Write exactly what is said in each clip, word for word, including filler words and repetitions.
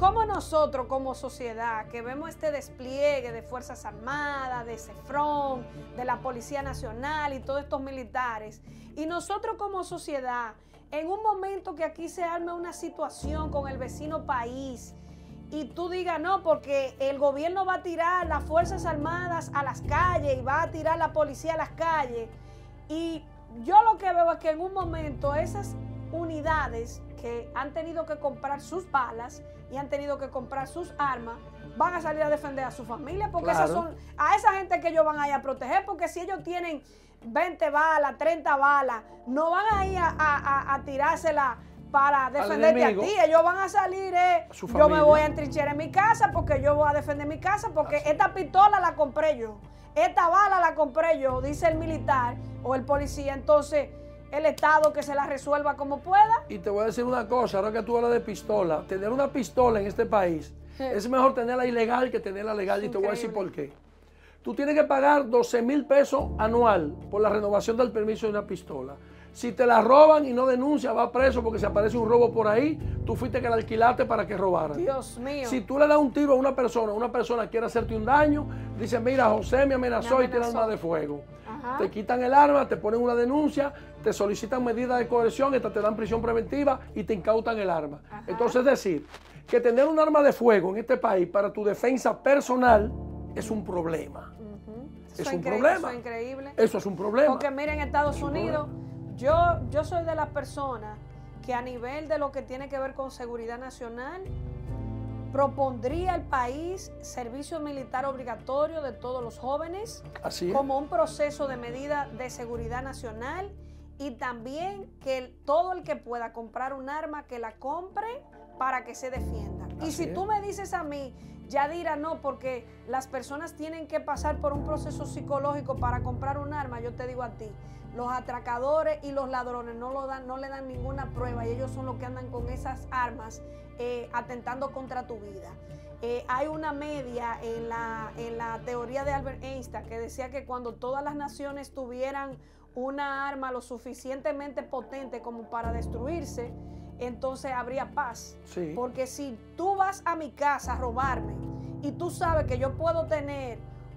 cómo nosotros como sociedad, que vemos este despliegue de Fuerzas Armadas, de CEFRON, de la Policía Nacional y todos estos militares, y nosotros como sociedad, en un momento que aquí se arme una situación con el vecino país, y tú digas, no, porque el gobierno va a tirar las Fuerzas Armadas a las calles y va a tirar la policía a las calles. Y yo lo que veo es que en un momento esas unidades que han tenido que comprar sus balas y han tenido que comprar sus armas, van a salir a defender a su familia, porque claro, esas son a esa gente que ellos van a ir a proteger, porque si ellos tienen veinte balas, treinta balas, no van a ir a, a, a, a tirársela para defenderte a ti. Ellos van a salir, eh, a yo me voy a entrinchar en mi casa porque yo voy a defender mi casa, porque Así. esta pistola la compré yo, esta bala la compré yo, dice el militar o el policía. Entonces el Estado que se la resuelva como pueda. Y te voy a decir una cosa, ahora que tú hablas de pistola, tener una pistola en este país sí. es mejor tenerla ilegal que tenerla legal. Es y te increíble. voy a decir por qué. Tú tienes que pagar doce mil pesos anual por la renovación del permiso de una pistola. Si te la roban y no denuncias, vas preso porque si aparece un robo por ahí, tú fuiste que la alquilaste para que robaran. Dios mío. Si tú le das un tiro a una persona, una persona quiere hacerte un daño, dice, mira, José me amenazó, me amenazó. y tiene arma de fuego. Ajá. Te quitan el arma, te ponen una denuncia, te solicitan medidas de coerción, hasta te dan prisión preventiva y te incautan el arma. Ajá. Entonces, es decir, que tener un arma de fuego en este país para tu defensa personal es un problema. Uh-huh. Es un problema. Eso es increíble. Eso es un problema. Porque miren, en Estados Unidos... Yo, yo soy de las personas que a nivel de lo que tiene que ver con seguridad nacional, propondría al país servicio militar obligatorio de todos los jóvenes Así es. como un proceso de medida de seguridad nacional, y también que el, todo el que pueda comprar un arma, que la compre para que se defienda. Así y si es. tú me dices a mí, Yadira, no, porque las personas tienen que pasar por un proceso psicológico para comprar un arma, yo te digo a ti, los atracadores y los ladrones no, lo dan, no le dan ninguna prueba, y ellos son los que andan con esas armas eh, atentando contra tu vida. Eh, hay una media en la, en la teoría de Albert Einstein que decía que cuando todas las naciones tuvieran una arma lo suficientemente potente como para destruirse, entonces habría paz. Sí. Porque si tú vas a mi casa a robarme y tú sabes que yo puedo tener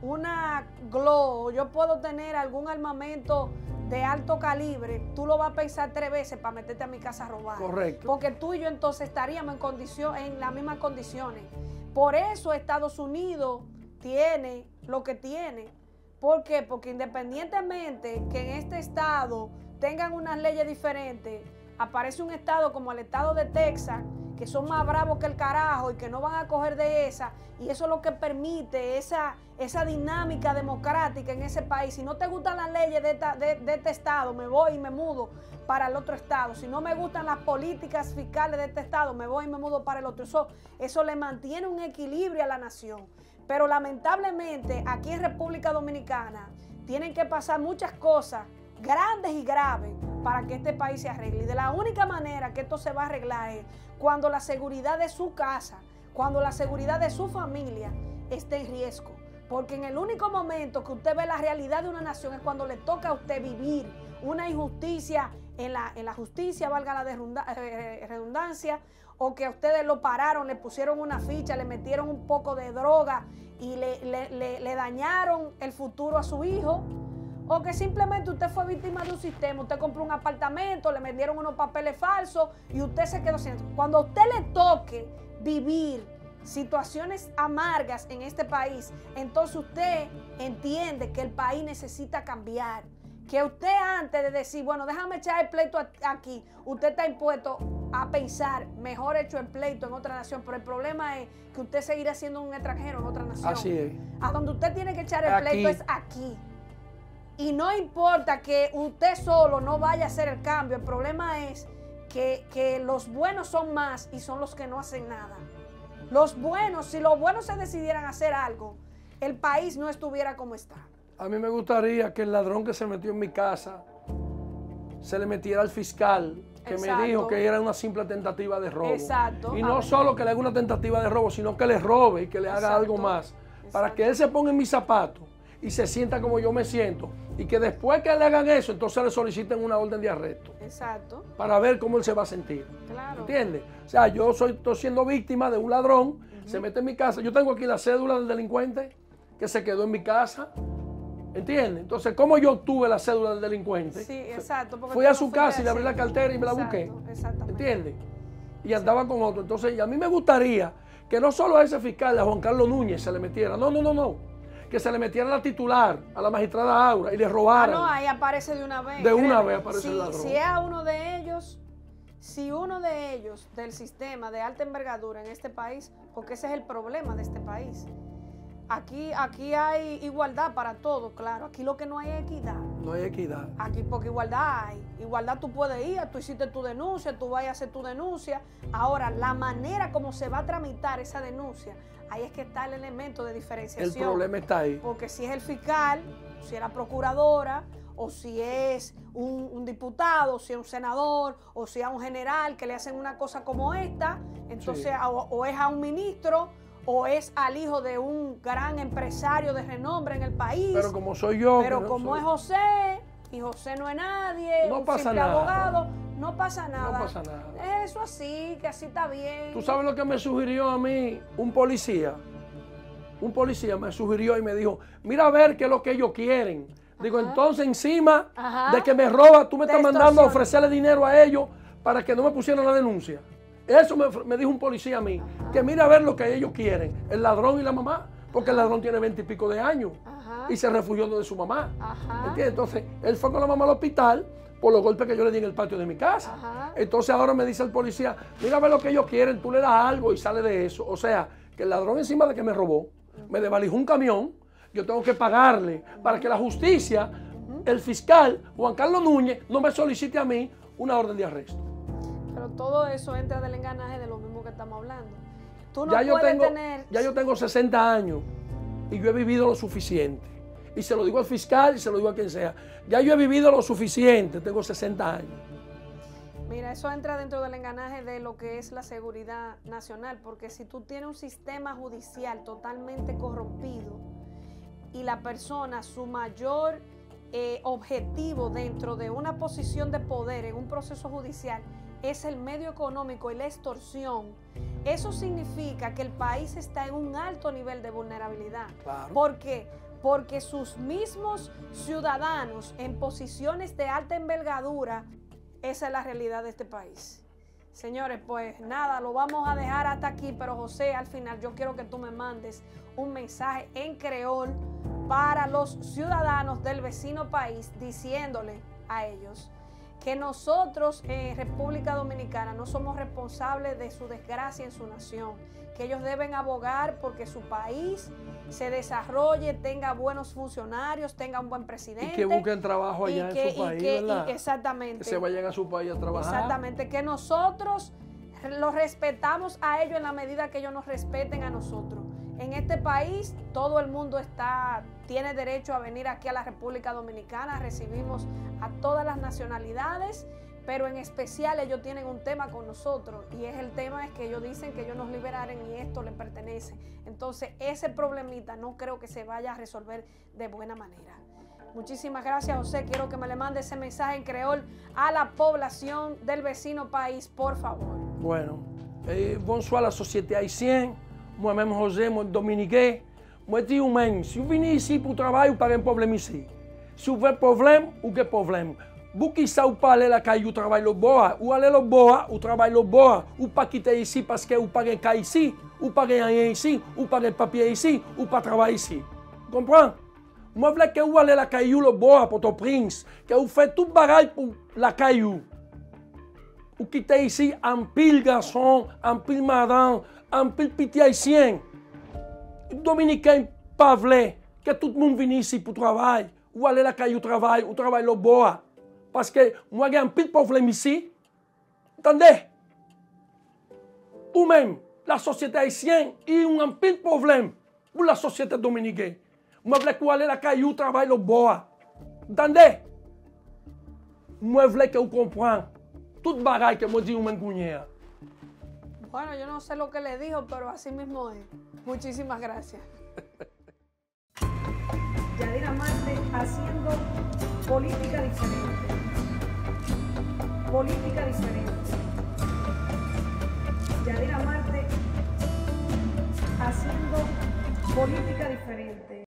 una Glock, yo puedo tener algún armamento de alto calibre, tú lo vas a pensar tres veces para meterte a mi casa a robar. Correcto. Porque tú y yo entonces estaríamos en, condición, en las mismas condiciones. Por eso Estados Unidos tiene lo que tiene. ¿Por qué? Porque independientemente que en este estado tengan unas leyes diferentes, aparece un estado como el estado de Texas, que son más bravos que el carajo y que no van a coger de esa, y eso es lo que permite esa, esa dinámica democrática en ese país. Si no te gustan las leyes de, esta, de, de este estado, me voy y me mudo para el otro estado. Si no me gustan las políticas fiscales de este estado, me voy y me mudo para el otro. Eso, eso le mantiene un equilibrio a la nación. Pero lamentablemente aquí en República Dominicana tienen que pasar muchas cosas grandes y graves para que este país se arregle. Y de la única manera que esto se va a arreglar es cuando la seguridad de su casa, cuando la seguridad de su familia esté en riesgo. Porque en el único momento que usted ve la realidad de una nación es cuando le toca a usted vivir una injusticia en la, en la justicia, valga la redundancia, o que a ustedes lo pararon, le pusieron una ficha, le metieron un poco de droga y le, le, le, le dañaron el futuro a su hijo. O que simplemente usted fue víctima de un sistema, usted compró un apartamento, le vendieron unos papeles falsos y usted se quedó sin... Cuando a usted le toque vivir situaciones amargas en este país, entonces usted entiende que el país necesita cambiar. Que usted antes de decir, bueno, déjame echar el pleito aquí, usted está impuesto a pensar, mejor hecho el pleito en otra nación, pero el problema es que usted seguirá siendo un extranjero en otra nación. Así es. A donde usted tiene que echar el Aquí. pleito es aquí. Y no importa que usted solo no vaya a hacer el cambio, el problema es que, que los buenos son más y son los que no hacen nada. Los buenos, si los buenos se decidieran a hacer algo, el país no estuviera como está. A mí me gustaría que el ladrón que se metió en mi casa se le metiera al fiscal que Exacto. me dijo que era una simple tentativa de robo. Exacto. Y no solo que le haga una tentativa de robo, sino que le robe y que le haga Exacto. algo más. Exacto. Para que él se ponga en mis zapatos y se sienta como yo me siento. Y que después que le hagan eso, entonces le soliciten una orden de arresto. Exacto. Para ver cómo él se va a sentir. Claro. ¿Entiendes? O sea, yo soy, estoy siendo víctima de un ladrón, uh-huh. se mete en mi casa. Yo tengo aquí la cédula del delincuente que se quedó en mi casa. ¿Entiendes? Entonces, ¿cómo yo obtuve la cédula del delincuente? Sí, exacto. Fui a su casa y le abrí la cartera y me la exacto, busqué. Exactamente. ¿Entiendes? Y andaba sí. con otro. Entonces, y a mí me gustaría que no solo a ese fiscal, a Juan Carlos Núñez, se le metiera. No, no, no, no. Que se le metiera a la titular, a la magistrada Aura, y le robara. Ah, no, ahí aparece de una vez. De una vez aparece si, el ladrón. Si es a uno de ellos, si uno de ellos del sistema de alta envergadura en este país, porque ese es el problema de este país. Aquí, aquí hay igualdad para todos, claro. Aquí lo que no hay es equidad. No hay equidad. Aquí porque igualdad hay. Igualdad tú puedes ir, tú hiciste tu denuncia, tú vas a hacer tu denuncia. Ahora, la manera como se va a tramitar esa denuncia, ahí es que está el elemento de diferenciación. El problema está ahí. Porque si es el fiscal, si es la procuradora, o si es un, un diputado, o si es un senador, o si es un general que le hacen una cosa como esta, entonces sí. o, o es a un ministro, o es al hijo de un gran empresario de renombre en el país. Pero como soy yo. Pero no como soy. es José, y José no es nadie, no un pasa simple nada. abogado, no pasa nada. No pasa nada. Eso así, que así está bien. ¿Tú sabes lo que me sugirió a mí un policía? Un policía me sugirió y me dijo, mira a ver qué es lo que ellos quieren. Ajá. Digo, entonces encima Ajá. de que me roba, tú me estás mandando a ofrecerle dinero a ellos para que no me pusieran la denuncia. Eso me, me dijo un policía a mí, Ajá. que mira a ver lo que ellos quieren, el ladrón y la mamá, porque Ajá. el ladrón tiene veinte y pico de años Ajá. y se refugió de su mamá. ¿Entiendes? Entonces, él fue con la mamá al hospital por los golpes que yo le di en el patio de mi casa. Ajá. Entonces ahora me dice el policía, mira a ver lo que ellos quieren, tú le das algo y sale de eso. O sea, que el ladrón encima de que me robó, uh-huh. me desvalijó un camión, yo tengo que pagarle uh-huh. para que la justicia, uh-huh. el fiscal, Juan Carlos Núñez, no me solicite a mí una orden de arresto. Pero todo eso entra del engranaje de lo mismo que estamos hablando. Tú no ya puedes yo tengo, tener... Ya yo tengo sesenta años y yo he vivido lo suficiente. Y se lo digo al fiscal y se lo digo a quien sea. Ya yo he vivido lo suficiente, tengo sesenta años. Mira, eso entra dentro del engranaje de lo que es la seguridad nacional, porque si tú tienes un sistema judicial totalmente corrompido y la persona, su mayor eh, objetivo dentro de una posición de poder en un proceso judicial es el medio económico y la extorsión, eso significa que el país está en un alto nivel de vulnerabilidad. Claro. ¿Por qué? Porque sus mismos ciudadanos en posiciones de alta envergadura, esa es la realidad de este país. Señores, pues nada, lo vamos a dejar hasta aquí, pero José, al final yo quiero que tú me mandes un mensaje en creol para los ciudadanos del vecino país, diciéndole a ellos que nosotros en República Dominicana no somos responsables de su desgracia en su nación, que ellos deben abogar porque su país se desarrolle, tenga buenos funcionarios, tenga un buen presidente. Y que busquen trabajo allá que, en su país, que, ¿verdad? Y, exactamente. Que se vayan a su país a trabajar. Exactamente, que nosotros los respetamos a ellos en la medida que ellos nos respeten a nosotros. En este país todo el mundo está, tiene derecho a venir aquí a la República Dominicana, recibimos a todas las nacionalidades, pero en especial ellos tienen un tema con nosotros y es el tema es que ellos dicen que ellos nos liberaren y esto les pertenece. Entonces ese problemita no creo que se vaya a resolver de buena manera. Muchísimas gracias, José. Quiero que me le mande ese mensaje en creol a la población del vecino país, por favor. Bueno, eh, bonsoir la société haïtienne. Moi-même, José, moi dominicain. Moi, dis humain, si vous venez ici pour travailler, vous pas un problème ici. Si vous avez un problème, ou quel problème? Vous qui savez pas aller la caille, vous travaillez le bois, ou aller le bois, ou travaillez le bois, ou pas quitter ici parce que vous pas un cas ici, ou pas rien ici, ou pas un papier ici, ou pas travailler ici. Vous comprenez? Moi, je veux que vous allez la caillou le bois, Port-au-Prince, que vous faites tout bagaille pour la caillou. Vous quittez ici en pile garçon, en pile madame, en pile petit haïtien. Dominicain pas vrai que tout le monde vienne ici pour travailler, ou aller la caillou travail, ou travailler le bois. Parce que moi, j'ai un pile problème ici. Entendez? Ou même, la société haïtienne, il y a un pile problème pour la société dominicaine. Moi, je veux que vous allez la caillou travailler le bois. Entendez? Moi, je veux que vous compreniez tout bagaille que moi dis un cuñea. Bueno, yo no sé lo que le dijo, pero así mismo es. Muchísimas gracias. Marte haciendo política diferente. Política diferente. Yadira Marte haciendo política diferente.